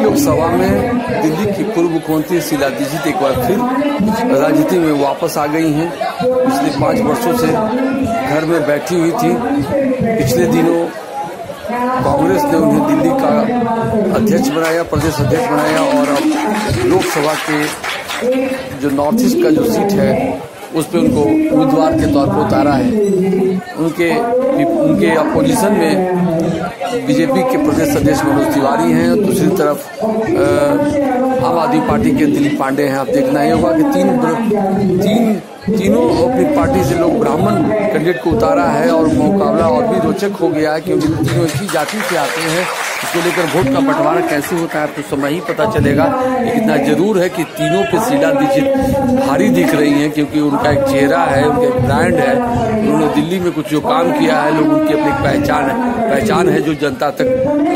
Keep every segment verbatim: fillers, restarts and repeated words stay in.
लोकसभा में दिल्ली की पूर्व मुख्यमंत्री शीला दीक्षित एक बार फिर राजनीति में वापस आ गई हैं। पिछले पाँच वर्षों से घर में बैठी हुई थी। पिछले दिनों कांग्रेस ने उन्हें दिल्ली का अध्यक्ष बनाया, प्रदेश अध्यक्ष बनाया और अब लोकसभा के जो नॉर्थ ईस्ट का जो सीट है उस पर उनको उम्मीदवार के तौर पर उतारा है। उनके उनके अपोजिशन में बीजेपी के प्रदेश अध्यक्ष मनोज तिवारी हैं, दूसरी तरफ आम आदमी पार्टी के दिलीप पांडे हैं। आप देखना ये होगा कि तीन तीन तीनों अपनी पार्टी से लोग ब्राह्मण कैंडिडेट को उतारा है और मुकाबला और भी रोचक हो गया है क्योंकि तीनों एक ही जाति से आते हैं। इसको लेकर वोट का बंटवारा कैसे होता है तो समय ही पता चलेगा। इतना जरूर है कि तीनों पे शीला दीक्षित भारी दिख रही हैं क्योंकि उनका एक चेहरा है, उनका एक ब्रांड है। उन्होंने दिल्ली में कुछ जो काम किया है, लोग उनकी अपनी पहचान है पहचान है जो जनता तक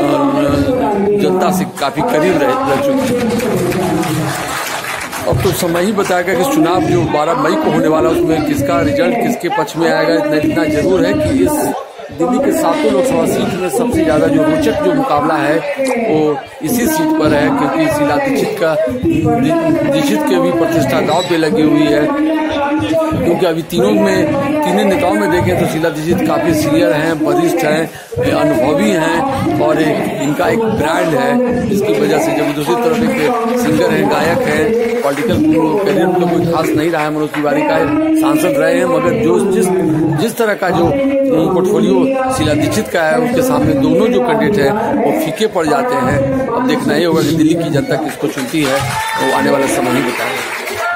जनता से काफी करीब रह, रह चुकी है। अब तो समय ही बताएगा कि चुनाव जो बारह मई को होने वाला उसमें किसका रिजल्ट किसके पक्ष में आएगा। इतना इतना जरूर है कि इस दिल्ली के सातों लोकसभा सीट में सबसे ज्यादा जो रोचक जो मुकाबला है वो इसी सीट पर है क्योंकि शीला दीक्षित का दीक्षित के भी प्रतिष्ठा दांव पे लगी हुई है क्योंकि अभी तीनों में तीनों नेताओं में देखें तो शीला दीक्षित काफी सीनियर हैं, वरिष्ठ हैं, अनुभवी हैं और एक इनका एक ब्रांड है जिसकी वजह से जब दूसरी तरफ एक सिंगर हैं, गायक हैं, पॉलिटिकल करियर में कोई खास नहीं रहा है। मनोज तिवारी का सांसद रहे हैं मगर जो जिस जिस तरह का जो पोर्टफोलियो शीला दीक्षित का है उसके सामने दोनों जो कैंडिडेट हैं वो फीके पड़ जाते हैं। अब देखना ही होगा कि दिल्ली की जनता किसको चुनती है वो आने वाला समय ही बताएगा।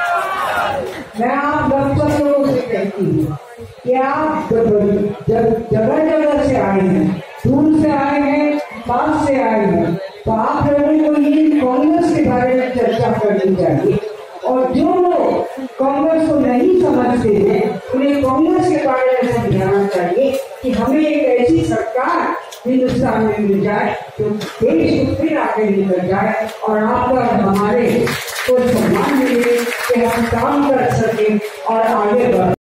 मैं आप दस लोगों से कहती हूँ कि आप जगह जगह से आए हैं, दूर से आए हैं, पास से आए हैं, तो आप लोगों को ये कांग्रेस के बारे में चर्चा करनी चाहिए और जो लोग कांग्रेस को नहीं समझते हैं उन्हें कांग्रेस के बारे में समझाना चाहिए कि हमें एक ऐसी सरकार हिंदुस्तान में मिल जाए जो देश को फिर आगे निकल जाए और आप और हमारे को सम्मान मिले कि हम काम कर सके और आगे बढ़